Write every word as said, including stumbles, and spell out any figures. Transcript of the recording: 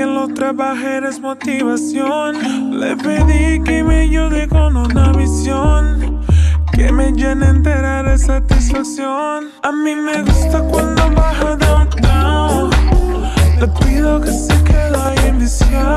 que lo trabaje es motivación. Le pedí que me ayude con una visión que me llene entera de satisfacción. A mí me gusta cuando baja downtown. Le pido que se quede ahí en visión.